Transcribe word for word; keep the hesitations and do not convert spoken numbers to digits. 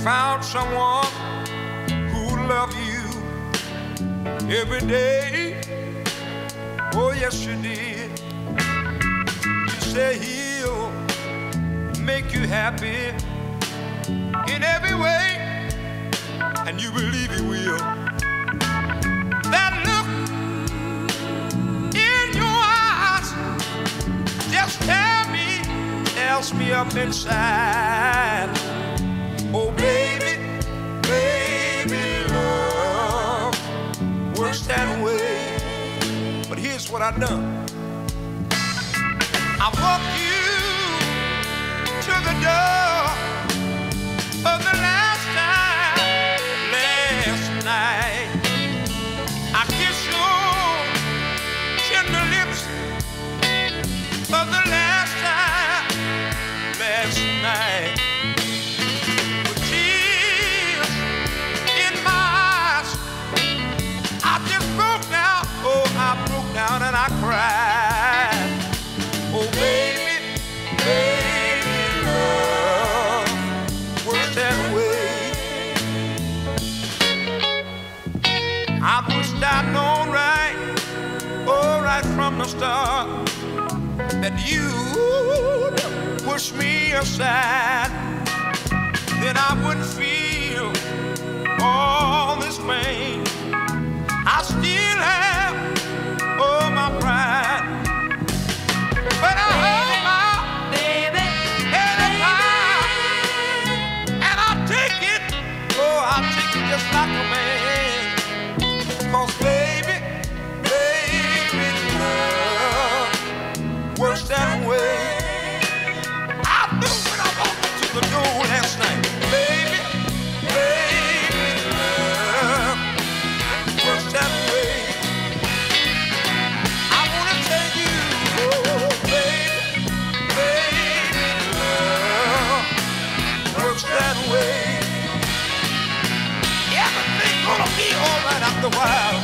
found someone who love you every day. Oh, yes, you did. You say he'll make you happy in every way, and you believe he will. That look in your eyes just tell me, tells me up inside. Oh, baby, baby, love works that way. But here's what I've done. I walked you to the door of the last time last night. I kissed your tender lips of the last time last night. With tears in my eyes, I just broke down. Oh, I broke down and I cried. Oh, baby, baby, love works that way. I wished I'd known right, oh, right from the start, that you'd push me aside. Then I wouldn't feel all this pain. I still have, oh, my pride. But I hold my baby head up high, and I take it, oh, I take it just like a man. 'Cause baby, baby, love works that way. I knew when I walked into the door last night, baby, baby, love works that way. I wanna tell you, oh, baby, baby, love works that way. Everything's gonna be all right after a while.